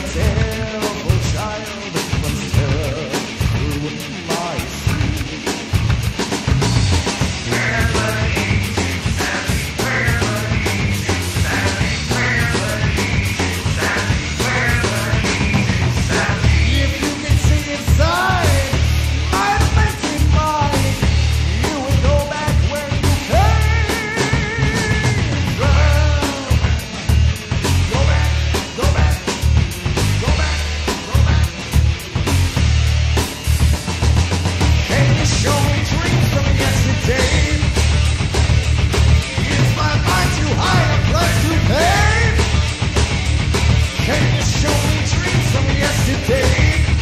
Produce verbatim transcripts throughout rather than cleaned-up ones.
terrible child must terror through my sleep. Where the easy Sanity, where the easy Sanity, where the easy Sanity, where the easy Sanity. If you can see inside my fainting mind, you would go back where you came from. Go back, go back, go back, go back. Can you show me dreams from yesterday? Is my mind too high a price to pay? Can you show me dreams from yesterday?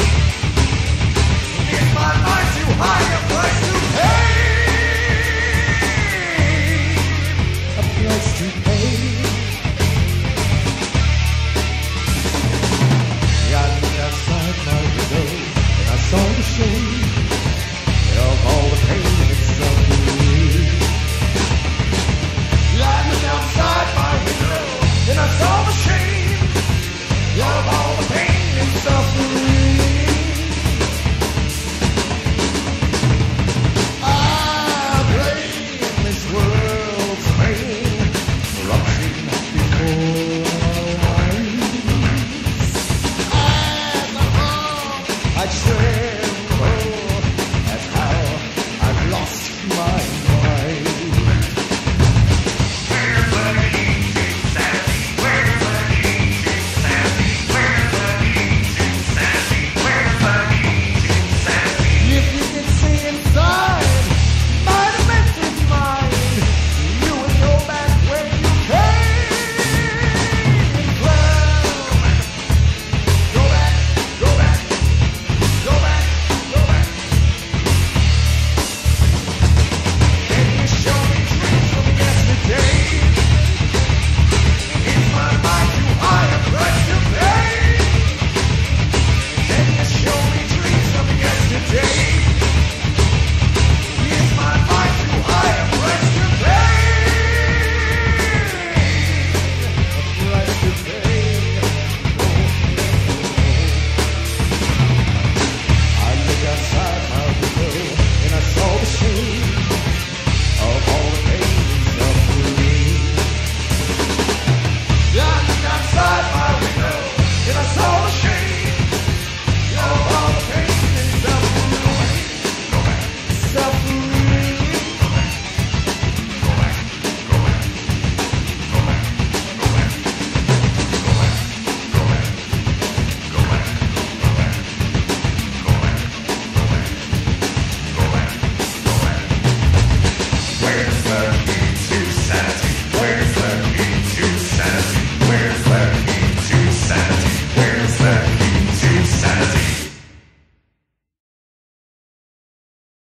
Is my mind too high a price to pay? A price to pay. I looked outside my window and I saw the shade